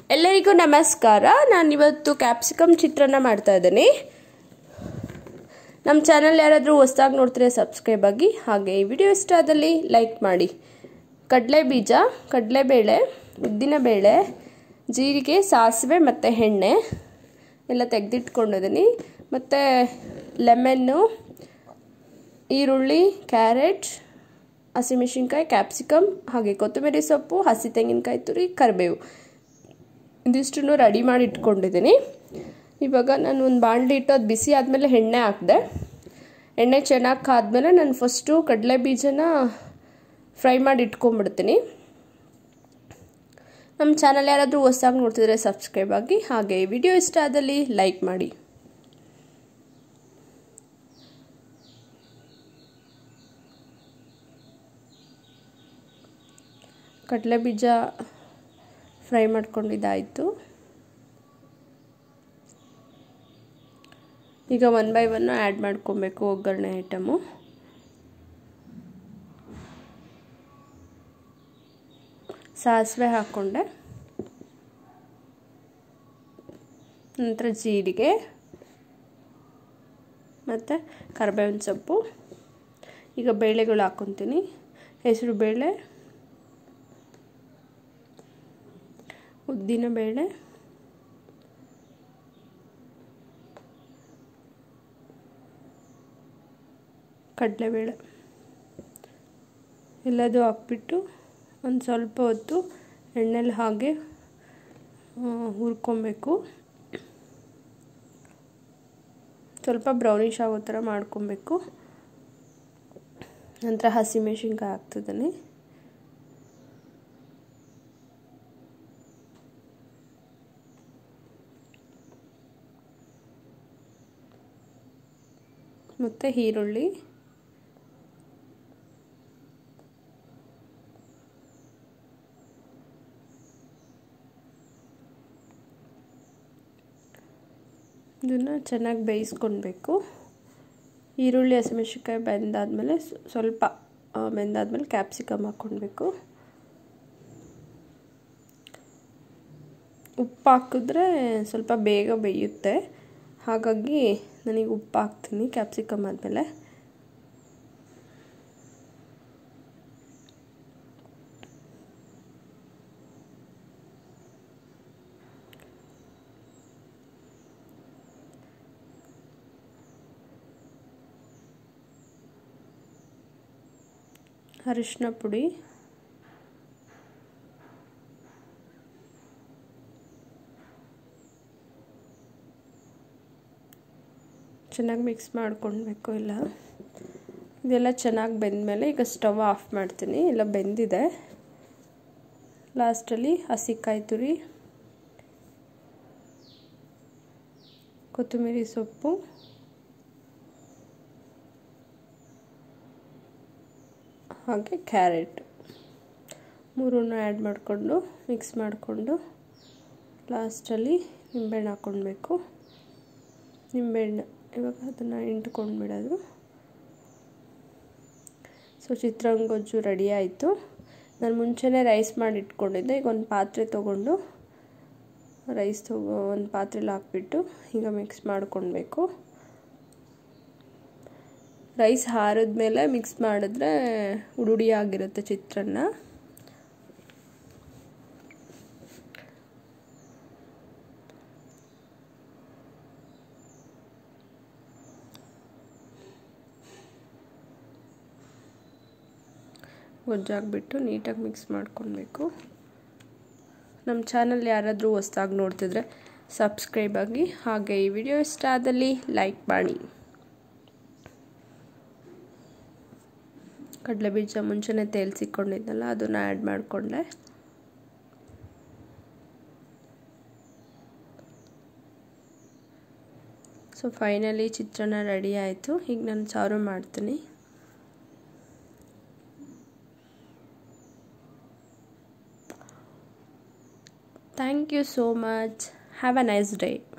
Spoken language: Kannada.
ಎಲ್ಲರಿಗೂ ನಮಸ್ಕಾರ. ನಾನು ಇವತ್ತು ಕ್ಯಾಪ್ಸಿಕಮ್ ಚಿತ್ರಾನ್ನ ಮಾಡ್ತಾ ಇದ್ದೀನಿ. ನಮ್ಮ ಚಾನೆಲ್ ಯಾರಾದರೂ ಹೊಸದಾಗಿ ನೋಡ್ತಿದ್ರೆ ಸಬ್ಸ್ಕ್ರೈಬ್ ಆಗಿ, ಹಾಗೆ ಈ ವಿಡಿಯೋ ಇಷ್ಟ ಆದಲ್ಲಿ ಲೈಕ್ ಮಾಡಿ. ಕಡಲೆ ಬೀಜ, ಕಡಲೆಬೇಳೆ, ಉದ್ದಿನಬೇಳೆ, ಜೀರಿಗೆ, ಸಾಸಿವೆ ಮತ್ತು ಎಣ್ಣೆ ಎಲ್ಲ ತೆಗೆದಿಟ್ಕೊಂಡಿದ್ದೀನಿ. ಮತ್ತು ಲೆಮನ್ನು, ಈರುಳ್ಳಿ, ಕ್ಯಾರೆಟ್, ಹಸಿಮೆಣಸಿನ್ಕಾಯಿ, ಕ್ಯಾಪ್ಸಿಕಮ್, ಹಾಗೆ ಕೊತ್ತಂಬರಿ ಸೊಪ್ಪು, ಹಸಿ ತೆಂಗಿನಕಾಯಿ ತುರಿ, ಕರಿಬೇವು ಇದಿಷ್ಟನ್ನು ರೆಡಿ ಮಾಡಿ ಇಟ್ಕೊಂಡಿದ್ದೀನಿ. ಇವಾಗ ನಾನು ಒಂದು ಬಾಣಲಿ ಇಟ್ಟು ಅದು ಬಿಸಿ ಆದಮೇಲೆ ಎಣ್ಣೆ ಹಾಕಿದೆ. ಎಣ್ಣೆ ಚೆನ್ನಾಗಿ ಕಾದ್ಮೇಲೆ ನಾನು ಫಸ್ಟು ಕಡಲೆ ಬೀಜನ ಫ್ರೈ ಮಾಡಿ ಇಟ್ಕೊಂಡ್ಬಿಡ್ತೀನಿ. ನಮ್ಮ ಚಾನಲ್ ಯಾರಾದರೂ ಹೊಸದಾಗಿ ನೋಡ್ತಿದ್ರೆ ಸಬ್ಸ್ಕ್ರೈಬ್ ಆಗಿ, ಹಾಗೆ ಈ ವಿಡಿಯೋ ಇಷ್ಟ ಆದಲ್ಲಿ ಲೈಕ್ ಮಾಡಿ. ಕಡಲೆ ಬೀಜ ಫ್ರೈ ಮಾಡ್ಕೊಂಡಿದ್ದಾಯಿತು. ಈಗ ಒನ್ ಬೈ ಒನ್ ಆ್ಯಡ್ ಮಾಡ್ಕೊಬೇಕು ಒಗ್ಗರಣೆ ಐಟಮು. ಸಾಸಿವೆ ಹಾಕ್ಕೊಂಡೆ, ನಂತರ ಜೀರಿಗೆ ಮತ್ತು ಕರಿಬೇವಿನ ಸೊಪ್ಪು. ಈಗ ಬೇಳೆಗಳು ಹಾಕ್ಕೊತೀನಿ. ಹೆಸರು ಬೇಳೆ, ಉದ್ದಿನಬೇಳೆ, ಕಡಲೆಬೇಳೆ ಎಲ್ಲದೂ ಹಾಕ್ಬಿಟ್ಟು ಒಂದು ಸ್ವಲ್ಪ ಹೊತ್ತು ಎಣ್ಣೆಲಿ ಹಾಗೆ ಹುರ್ಕೊಬೇಕು. ಸ್ವಲ್ಪ ಬ್ರೌನಿಷ್ ಆಗೋ ಥರ ಮಾಡ್ಕೊಬೇಕು. ನಂತರ ಹಸಿಮೆಣಸಿನ್ಕಾಯಿ ಹಾಕ್ತಿದ್ದೀನಿ. ಮತ್ತು ಈರುಳ್ಳಿ, ಇದನ್ನು ಚೆನ್ನಾಗಿ ಬೇಯಿಸ್ಕೊಳ್ಬೇಕು. ಈರುಳ್ಳಿ ಹಸಿಮೆಣಸಿನ್ಕಾಯಿ ಬೆಂದಾದ್ಮೇಲೆ ಸ್ವಲ್ಪ ಬೆಂದಾದ್ಮೇಲೆ ಕ್ಯಾಪ್ಸಿಕಮ್ ಹಾಕ್ಕೊಳ್ಬೇಕು. ಉಪ್ಪು ಹಾಕಿದ್ರೆ ಸ್ವಲ್ಪ ಬೇಗ ಬೇಯುತ್ತೆ, ಹಾಗಾಗಿ ನನಗೆ ಉಪ್ಪು ಹಾಕ್ತೀನಿ ಕ್ಯಾಪ್ಸಿಕಮ್ ಆದಮೇಲೆ. ಅರಿಶಿನ ಪುಡಿ, ಚೆನ್ನಾಗಿ ಮಿಕ್ಸ್ ಮಾಡ್ಕೊಳ್ಬೇಕು. ಇದೆಲ್ಲ ಚೆನ್ನಾಗಿ ಬೆಂದಮೇಲೆ ಈಗ ಸ್ಟವ್ ಆಫ್ ಮಾಡ್ತೀನಿ. ಎಲ್ಲ ಬೆಂದಿದೆ. ಲಾಸ್ಟಲ್ಲಿ ಹಸಿಕಾಯಿ ತುರಿ, ಕೊತ್ತಂಬರಿ ಸೊಪ್ಪು, ಹಾಗೆ ಕ್ಯಾರೆಟ್ ಮೂರನ್ನು ಆ್ಯಡ್ ಮಾಡಿಕೊಂಡು ಮಿಕ್ಸ್ ಮಾಡಿಕೊಂಡು ಲಾಸ್ಟಲ್ಲಿ ನಿಂಬೆಹಣ್ಣು ಹಾಕ್ಕೊಳ್ಬೇಕು. ನಿಂಬೆಹಣ್ಣು ಇವಾಗ ಅದನ್ನು ಇಂಟ್ಕೊಂಡ್ಬಿಡೋದು. ಸೊ ಚಿತ್ರಾನ್ನ ಗೊಜ್ಜು ರೆಡಿ ಆಯಿತು. ನಾನು ಮುಂಚೆನೇ ರೈಸ್ ಮಾಡಿ ಇಟ್ಕೊಂಡಿದ್ದೆ. ಈಗ ಒಂದು ಪಾತ್ರೆ ತೊಗೊಂಡು ಒಂದು ಪಾತ್ರೆಲಿ ಹಾಕ್ಬಿಟ್ಟು ಈಗ ಮಿಕ್ಸ್ ಮಾಡ್ಕೊಳ್ಬೇಕು. ರೈಸ್ ಹಾರಿದ್ಮೇಲೆ ಮಿಕ್ಸ್ ಮಾಡಿದ್ರೆ ಹುಡಿ ಆಗಿರುತ್ತೆ ಚಿತ್ರಾನ್ನ. ಗೊಜ್ಜಾಗಿಬಿಟ್ಟು ನೀಟಾಗಿ ಮಿಕ್ಸ್ ಮಾಡ್ಕೊಳ್ಬೇಕು. ನಮ್ಮ ಚಾನಲ್ ಯಾರಾದರೂ ಹೊಸದಾಗಿ ನೋಡ್ತಿದ್ರೆ ಸಬ್ಸ್ಕ್ರೈಬ್ ಆಗಿ, ಹಾಗೆ ಈ ವಿಡಿಯೋ ಇಷ್ಟ ಆದಲ್ಲಿ ಲೈಕ್ ಮಾಡಿ. ಕಡಲೆ ಬೀಜ ಮುಂಚೆನೇ ತೇಲ್ಸಿಕೊಂಡಿದ್ನಲ್ಲ, ಅದನ್ನು ಆ್ಯಡ್ ಮಾಡಿಕೊಂಡೆ. ಸೊ ಫೈನಲಿ ಚಿತ್ರಾನ್ನ ರೆಡಿ ಆಯಿತು. ಈಗ ನಾನು ಸರ್ವ್ ಮಾಡ್ತೀನಿ. Thank you so much. Have a nice day.